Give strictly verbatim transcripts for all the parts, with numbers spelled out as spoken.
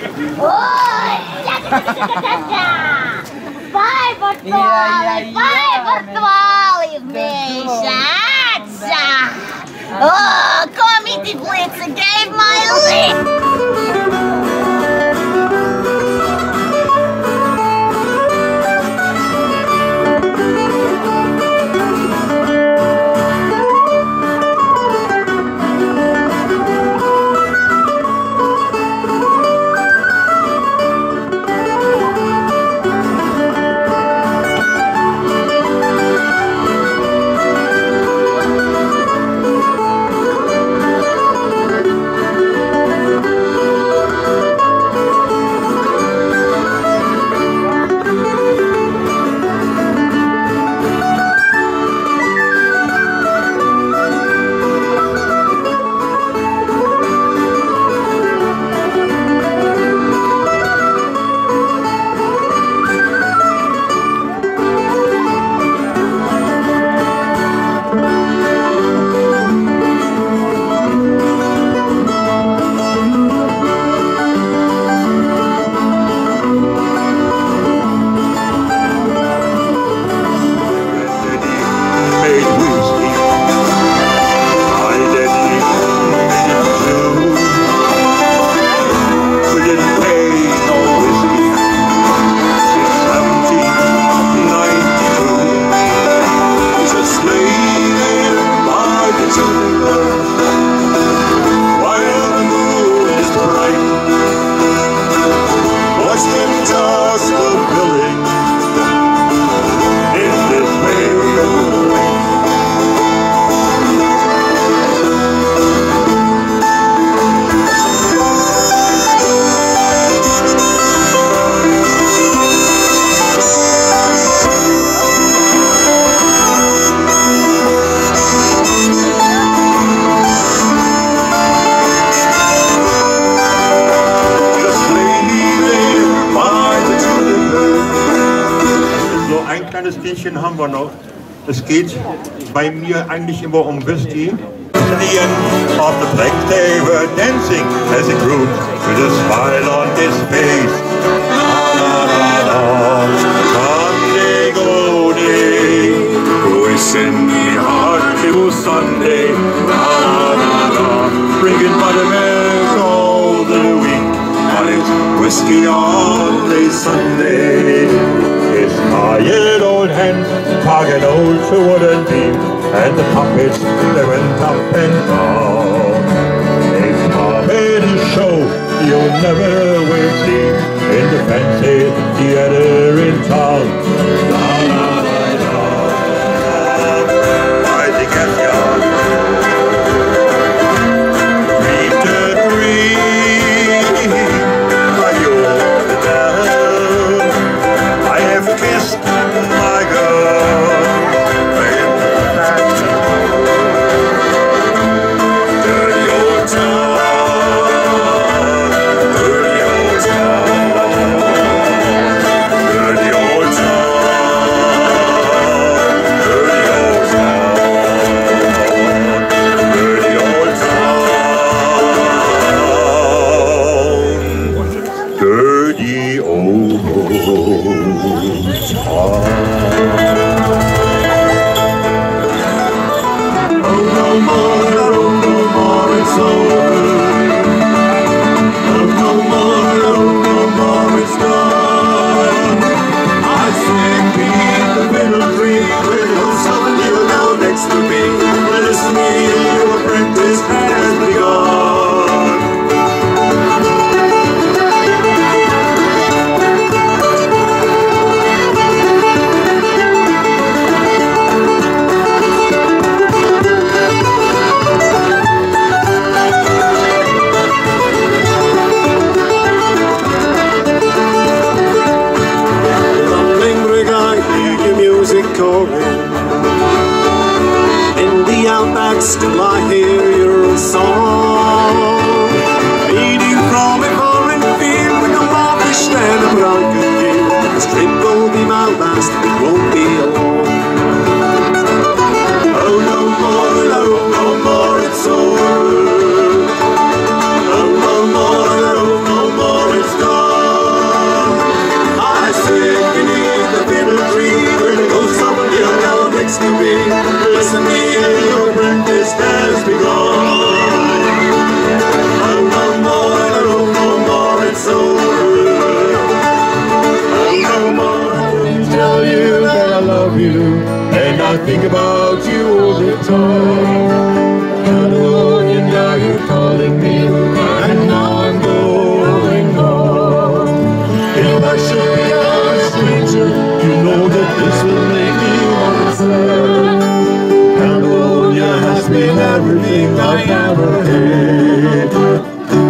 Oi! Vai, virtuali! Vai, virtuali вмешаться! Oh, Comedy Blitzer gave my list! Haben wir noch. Es geht bei mir eigentlich immer um Whisky. At the end of the break they were dancing as a group with a smile on his face. La la la Sunday go day, voice in the heart it was Sunday. La la la bringing buttermilk all the week, and it's whiskey all day Sunday. His tired old hands tugging old to wooden beam, and the puppets they went up and down. A comedy show you never will see in the fancy theater in town. La la la la, I think that's young. Dream to dream, are you the down? I have kissed my girl in the fashion. Dirty old town, dirty old town, dirty old town, dirty old town, dirty old town, dirty old in the outback, still I hear your song. Leading from a foreign field with a marfish and a broken gill. This trip will be my last, it won't be long. Oh no more, no, no more, it's over. Oh no more, no, no more, it's think about you all the time. Caledonia, now you're calling me, and now I'm going home. If I should be a stranger, you know that this will make me want to say, Caledonia has been everything I've ever had.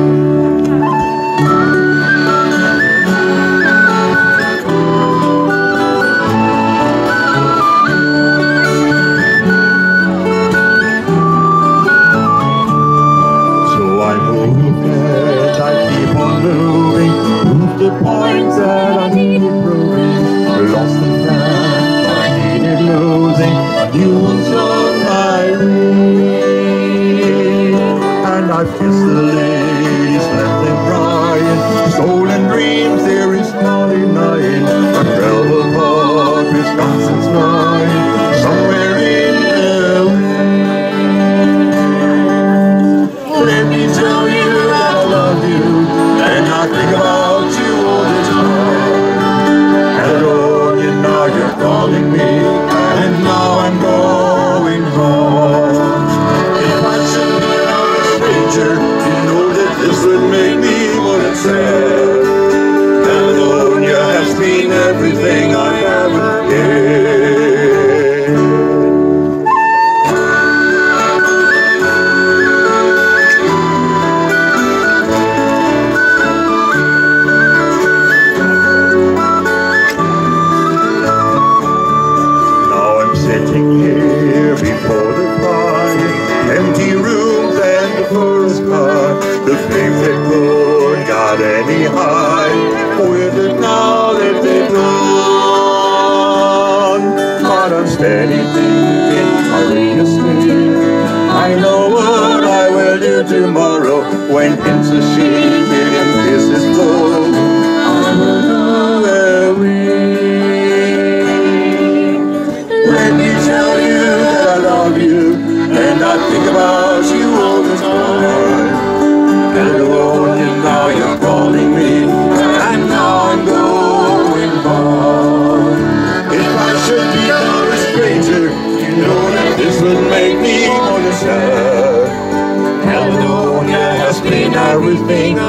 The points that I needed proving, lost and found, I needed losing, you ones on my ring. And I've kissed the ladies, left them crying, stolen dreams there is no denying. A velvet heart, Wisconsin's mine, somewhere in L A. Let me tell you that I love you, and I think about you all the time. Caledonia, now you're calling me, and now I'm going home. If I should be a stranger, you know that this would make me want to say, Caledonia has been everything I ever had. Sitting here before the fire, empty rooms and the forest car, the flames that couldn't got any high, with it now that they've gone. But I'm steady thinking, seriously, I know what I will do tomorrow, when pins are shaking and kisses blow. I will go away. Let me tell you that I love you, and I think about you all the time. Caledonia, now you're calling me, and now I'm going home. If I should become a stranger, you know that this would make me want to say, Caledonia has been everything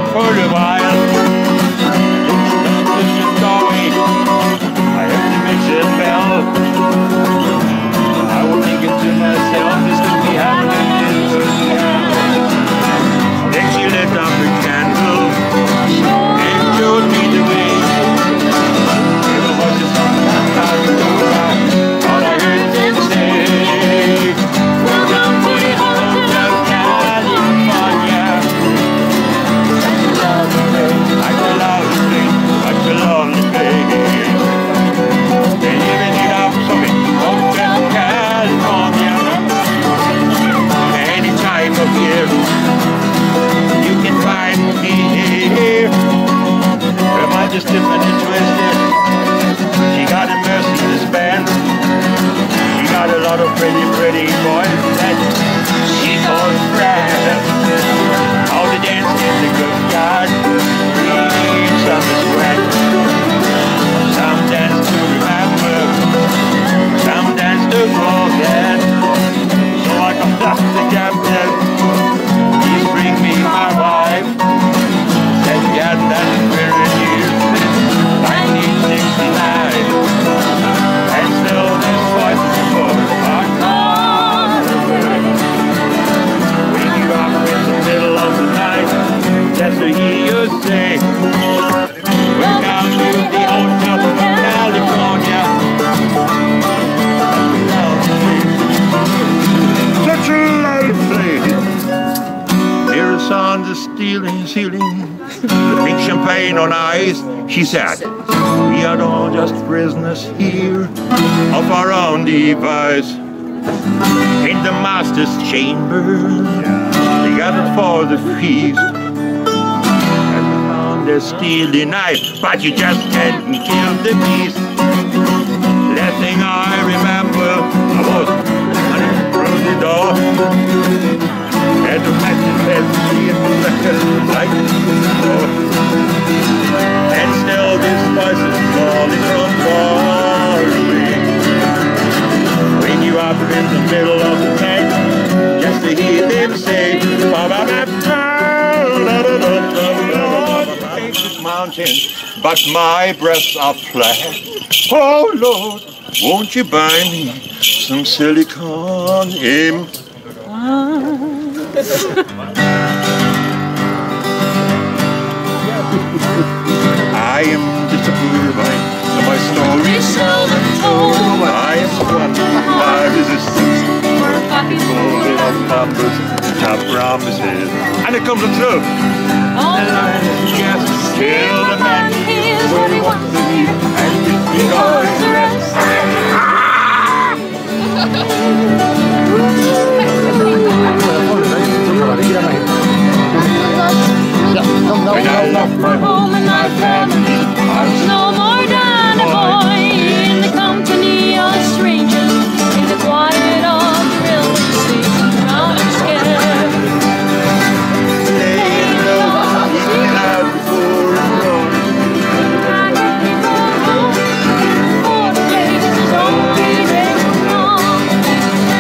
for a while. It's a story. I heard the mission bell. I was thinking to myself, this could be happening in the hell. Then she lit up a candle and showed me the way. There was just something out the door. All I heard them say, welcome to the Hotel California. Like a lovely place, like a lovely place. They even it up for me, Hotel California. Any time of year, you can find me here. Am I just different and twisted? She got a Mercedes Benz. She got a lot of pretty, pretty boys that she calls friends. How to dance in the good yard, reach on the sweat. Some dance to remember, some dance to forget. So I come up the captain, please bring me my wife. Said God, that's very new, nineteen sixty-nine. And still this voice is for our car. Wake you up in the middle of the night, just to hear you say, welcome to the Hotel California. Such a lovely place. Here is on the stealing ceiling, the pink champagne on ice. She said, we are all just prisoners here of our own device. In the master's chamber, they gathered for the feast. And on the steely knife, but you just can't kill the beast. Last thing I remember, I was running through the door. And the matches left me in the light. And still this voice is calling from far away. Wake you up in the middle of the night, just to hear them say, mountain, but my breasts are flat. Oh Lord, won't you buy me some silicone imp? I am just a poor boy, so my story is seldom told. I am one my resistance, full of numbers, tough promises, and it comes true. And I just kill the man, here's what he wants to hear, and if he goes the rest. When I left my home and my family, I was no more than a boy in the company of strangers, in the quiet of the railway station, proud and scared. Laying low, eating out before it grows. I can't go home, for the place is only days long.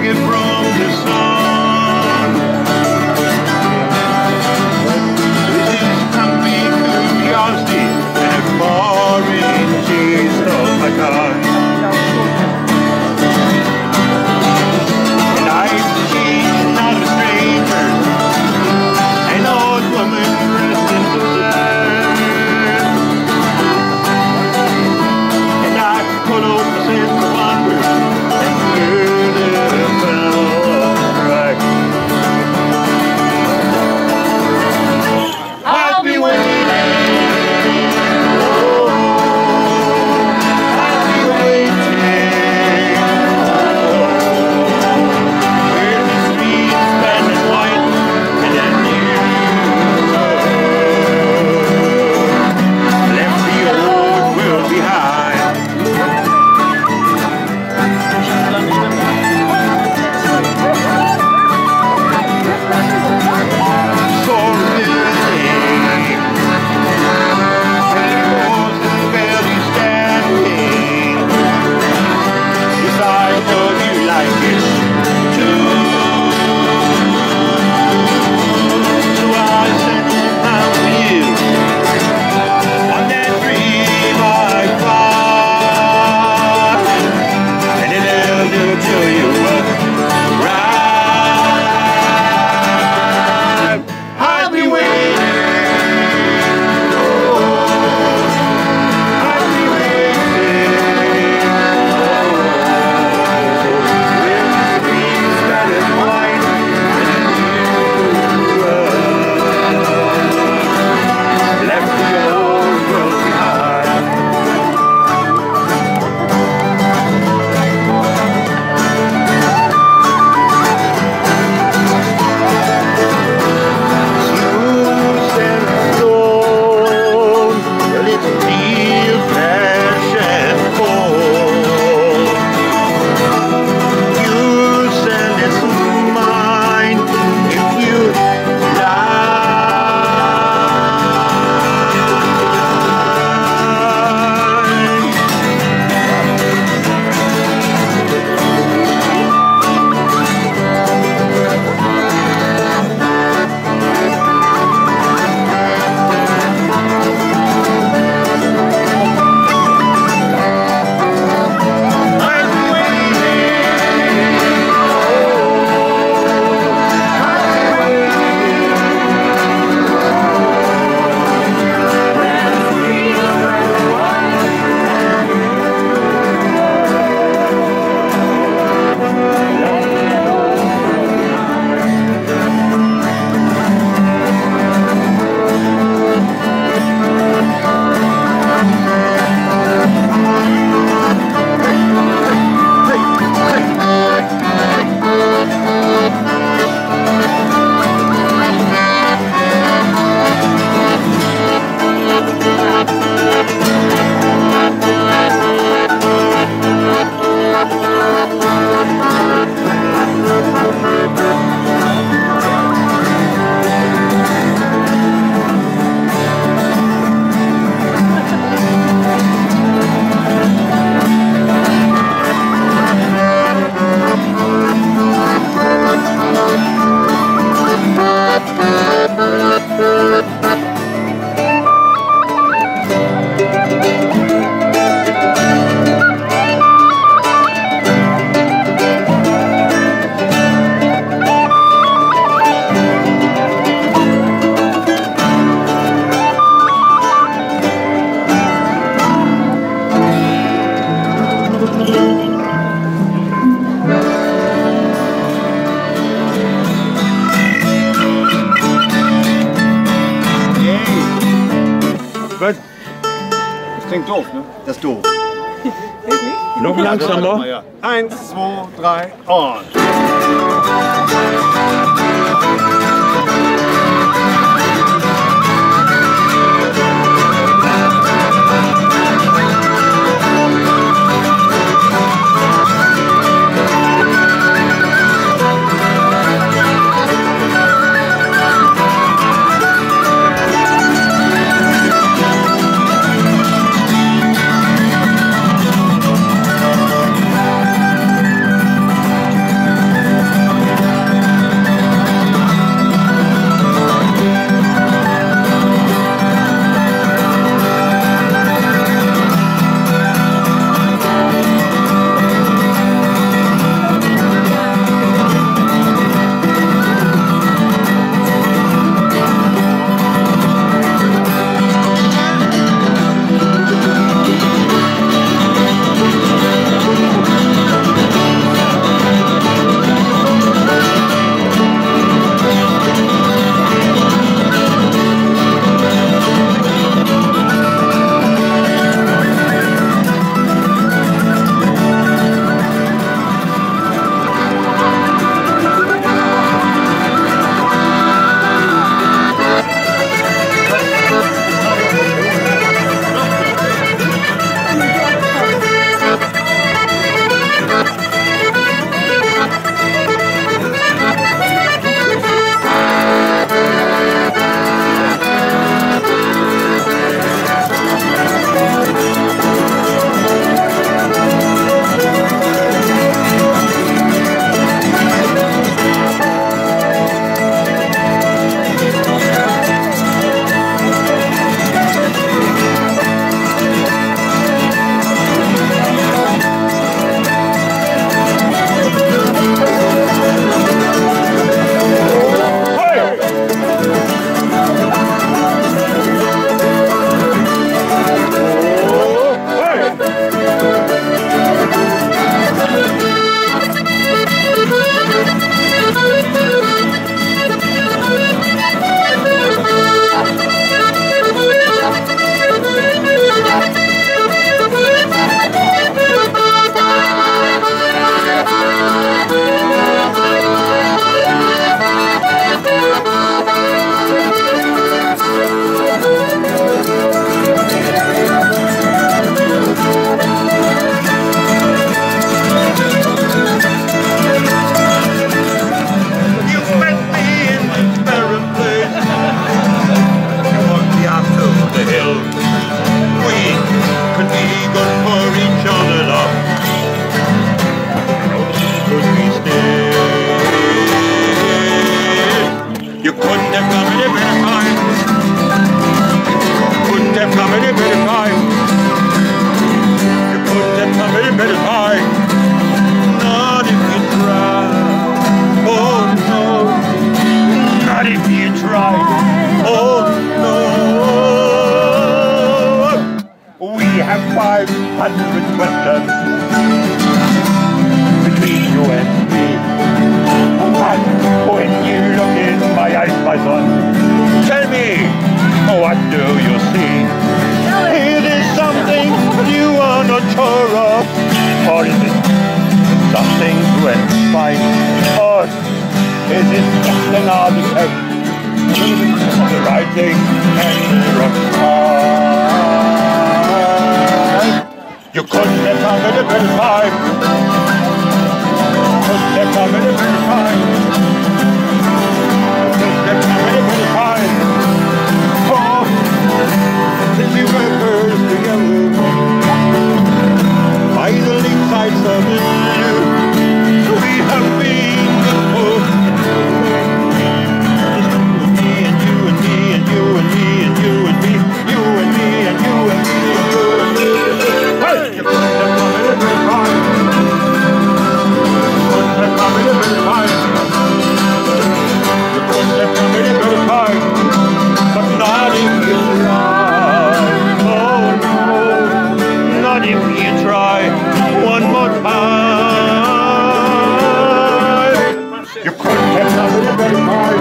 get from the sun. This is comfy curiosity and a foreign taste of my gun. And I've seen not a stranger, an old woman dressed in black. And I put out the sense of wonder and heard a bell strike. I'll be waiting. Oh, I'll be waiting. Where the streets standing white and a new road left the old world behind. So really, wasn't barely standing. Yes, I know you like it too. So I sent it out to you on that dream I cried, and it'll do to you right. I'll be waiting. Oh, I'll be waiting. Oh, when the streets started white and a new road left the old world behind. Smooth and stone, well, it's steel, flesh, and bone. Use and it's mine if you Was? Das klingt doof, ne? Das ist doof. Noch langsamer. Ja. Eins, zwei, drei, und. hundred questions between you and me. But when you look in my eyes, my son, tell me, what do you see? Is it something you are not sure of? Or is it something to find? Or is it just an artifact of the writing and the rock? You couldn't have come at a better time. Couldn't have come at a better time. Couldn't have come at a better time. Oh, since we were first together, by the lakesides of the blue, we have been before. Me and you and me and you and me and you and me, you and me and you and me and you and me. Hey, you couldn't have come at a better time. Couldn't have come at a better time. You couldn't have come at a better time. But not if you try. Oh no, not if you try one more time. You couldn't have come at a better time.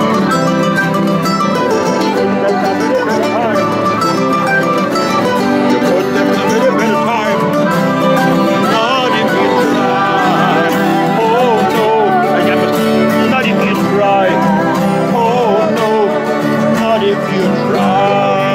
You couldn't have come at a better time. Not if you try. Oh no, not if you try. Oh no, not if you try.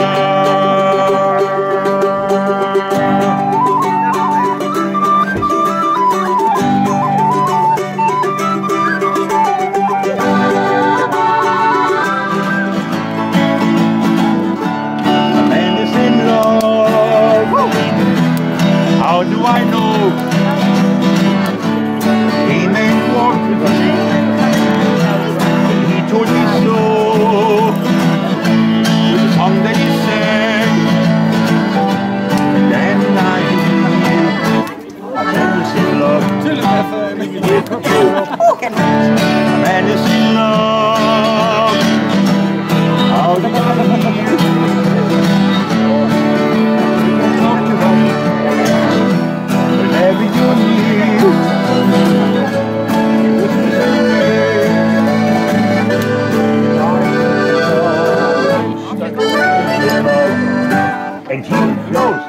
A man is in love. How do I know? He may walk with me. He told me so. With the song that he sang. Then I knew a man is in love. A man is in love. How do I know? Whenever you need, and he knows.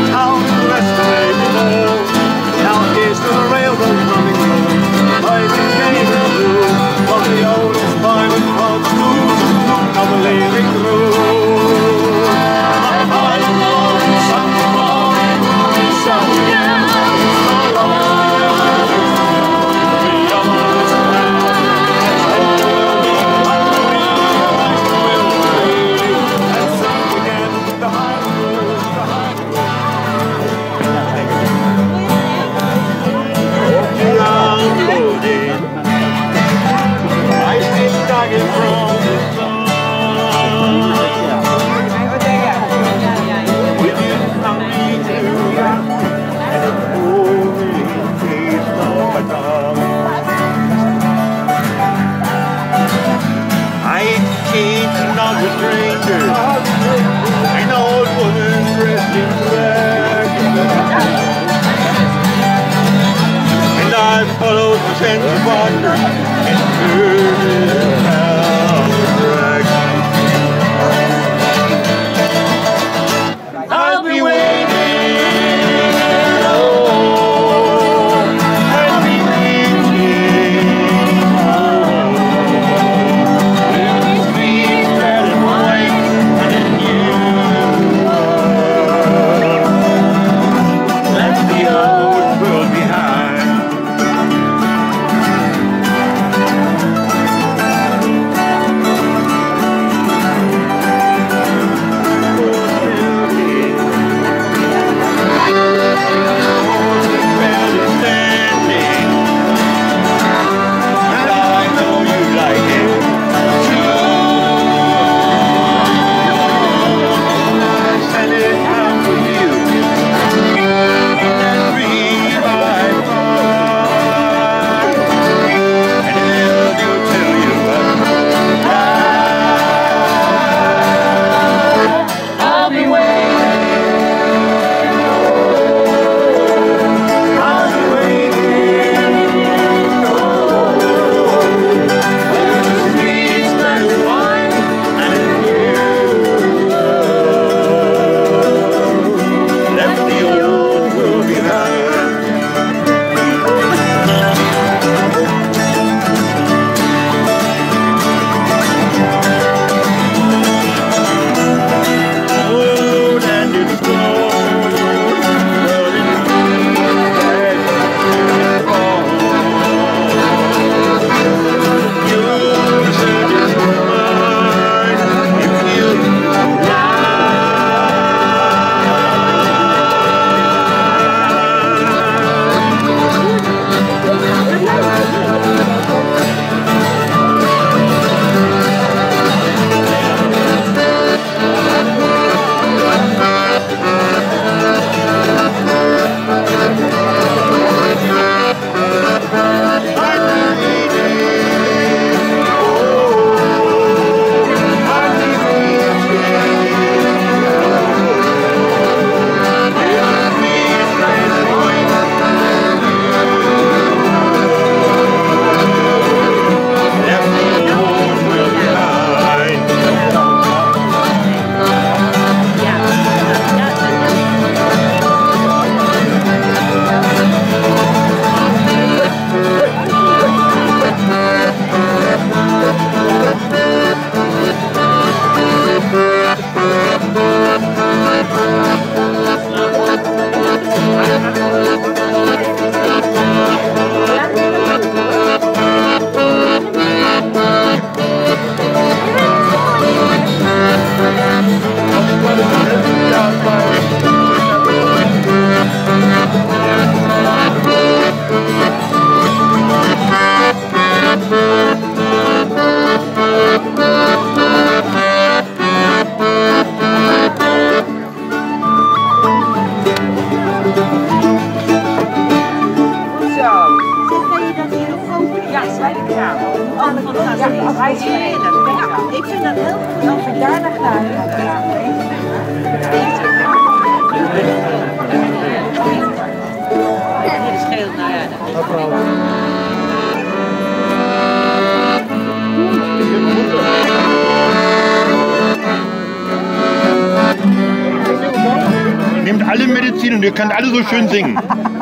town and the rest of it below. Now here's the railroad running low, piping gay and blue, while the oldest pirate crowd moves on the leaving through. My heart alone, Sunday morning, moving south again. And wander into the town drag. I'll be waiting, oh, I'll be waiting, oh, in the streets red and white and in you. Left the old world behind. Ik vind dat heel goed als ik daar naar ga. Dit scheelt, nou ja. Nehmt alle Medizin. Martin und ihr könnt alle so schön singen.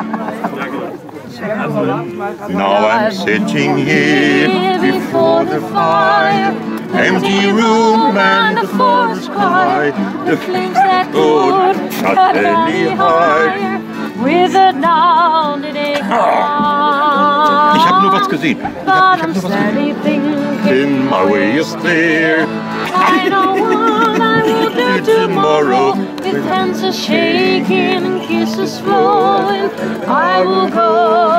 Now I'm sitting here before the fire, empty room and the forest quiet, the flames that would not any higher, with a down in a Ich habe nur was gesehen. Ich hab, ich hab nur was gesehen. in my way is clear. I know what I will do tomorrow, with hands are shaking and kisses flowing. I will go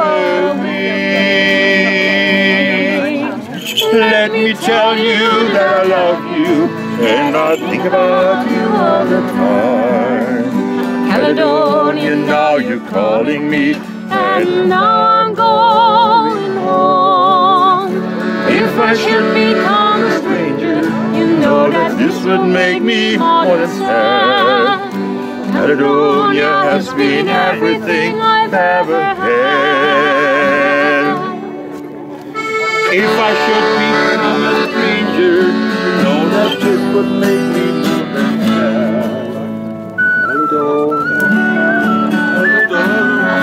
away. Let me tell you that I love you and I think about you all the time. Caledonia, now you're calling me, And now I'm going home. if I should become a stranger, You know that this would make me more than sad. Caledonia has been everything I've ever had. If I should become a stranger, you know that this would make me more than sad. Caledonia, Caledonia.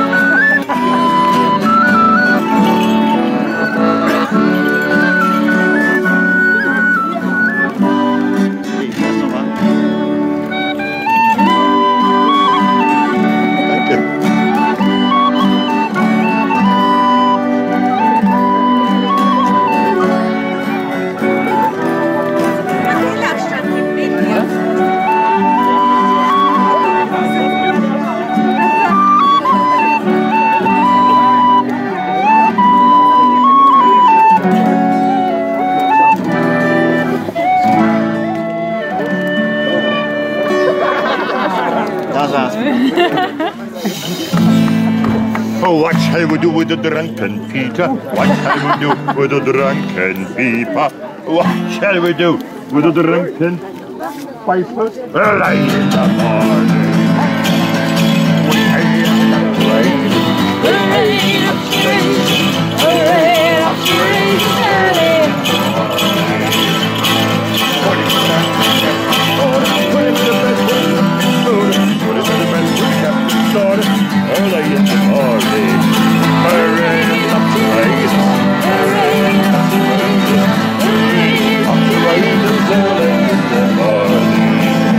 Oh, what shall we do with the drunken Peter? What shall we do with the drunken Peter? What shall we do with the drunken Piper? Early in the morning, we hail the train. The rain of trains, the rain of trains, early in the morning. Put it back, put it in the best way, put it in the best way, Captain Starter. Early in the morning, hooray up to raise, hooray up to raise, hooray up to raise, early in the morning.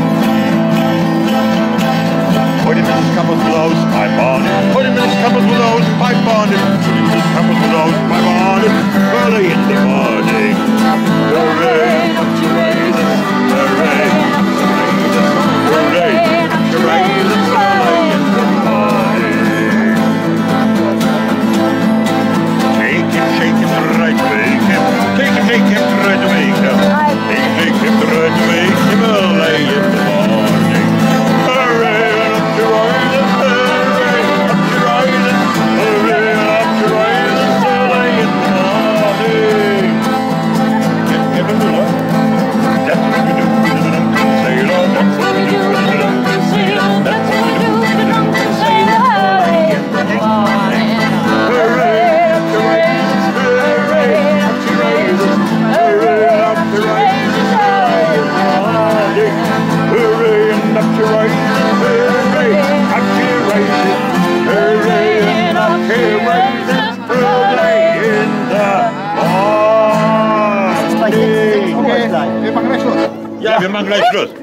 Put him in his cup of blows, my bonnet. Put him in his cup of blows, my bonnet. Put him in his cup of blows, my bonnet. Early in the morning, hooray up to raise, hooray up to raise, hooray up to raise, early in the morning. Shake him, right, wake him. Take him, take him, right, wake him. Take, take him, right, wake him early in the morning. Hooray, up to rising, hooray, up to rising, hooray, up to rising, early in the morning. Get him in the love. That's what we do with the drunken sailor. That's what we do with the drunken sailor. That's what we do with the drunken sailor. Early in the morning. Hooray. Ja, wir machen gleich Schluss.